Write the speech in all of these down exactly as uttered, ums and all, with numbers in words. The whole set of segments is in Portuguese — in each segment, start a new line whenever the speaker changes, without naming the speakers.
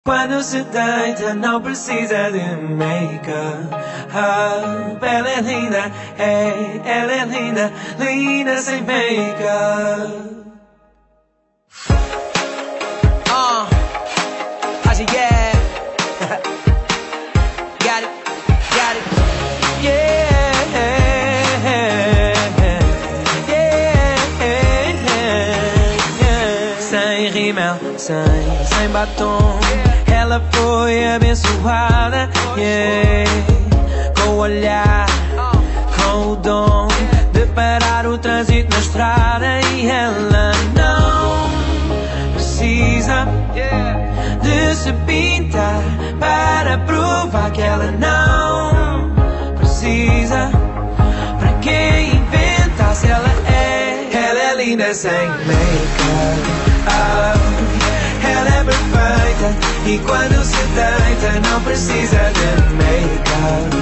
Quando se deita não precisa de make-up. Ela é linda, hey, ela é linda, linda sem make-up.
Uh, how's it, yeah? Got it, got it,
Yeah, yeah, yeah. Sem rímel, sem, sem batom. Ela foi abençoada, yeah. Com o olhar, com o dom de parar o trânsito na estrada. E ela não precisa de se pintar para provar que ela não precisa. Pra que inventar se ela é? Ela é linda sem make-up. Oh, ela é perfeita. E quando se deita não precisa de make-up.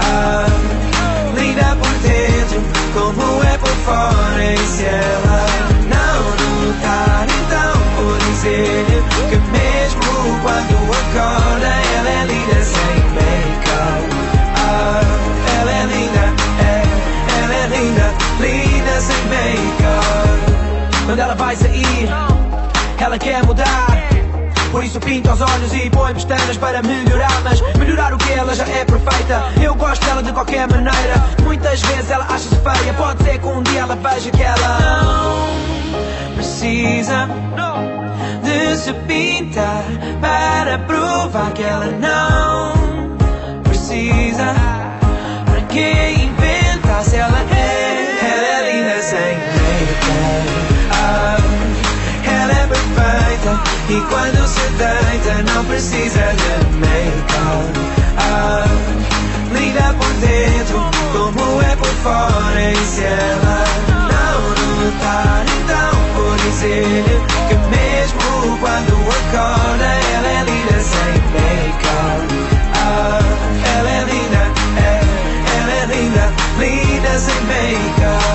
Oh, linda por dentro como é por fora. E se ela não notar, então vou dizer que mesmo quando acorda ela é linda sem make-up. Oh, ela é linda, é, ela é linda, linda sem make-up.
Quando ela vai sair, ela quer mudar. Por isso pinta os olhos e põe pestanas para melhorar. Mas melhorar o que? Ela já é perfeita. Eu gosto dela de qualquer maneira. Muitas vezes ela acha-se feia. Pode ser que um dia ela veja que ela
não precisa de se pintar para provar que ela não precisa. Pra que inventar se ela é? Ela é linda sem make-up. Oh, ela é perfeita. E quando se deita não precisa de make-up. Oh, linda por dentro como é por fora. E se ela não notar, então vou dizer que mesmo quando acorda ela é linda sem make-up. Oh, ela é linda, é, ela é linda, linda sem make-up.